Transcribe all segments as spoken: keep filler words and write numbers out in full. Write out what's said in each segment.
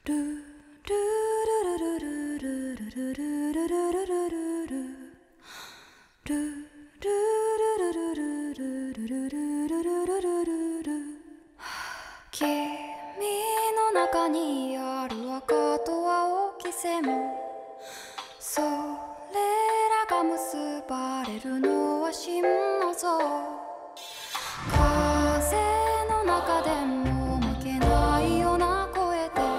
君の中にある赤と青き線、それらが結ばれるのは真の像。風の中でも負けないような声で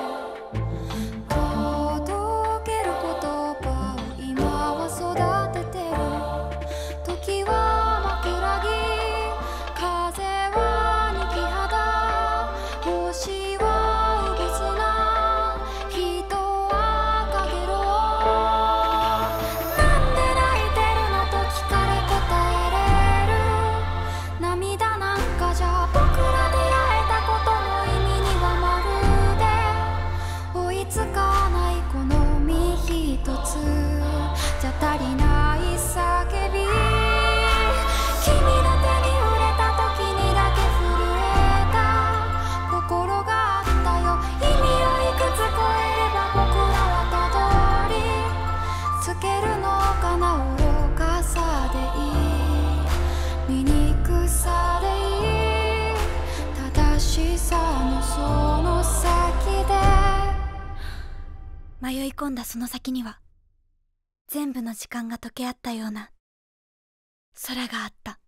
届ける言葉を今は育ててる。時は枕木、風は二木肌、星はうぐすな、人はかげろう。なんで泣いてるのと聞かれ答えれる。涙なんかじゃ僕ら出会えたことの意味にはまるで追いつかない。この身一つじゃ足りない叫び。君の手に触れた時にだけ震えた心があったよ。意味をいくつ超えれば僕らはたどり着けるのかな。愚かさでいい、醜さでいい、正しさのその先で。迷い込んだその先には全部の時間が溶け合ったような空があった。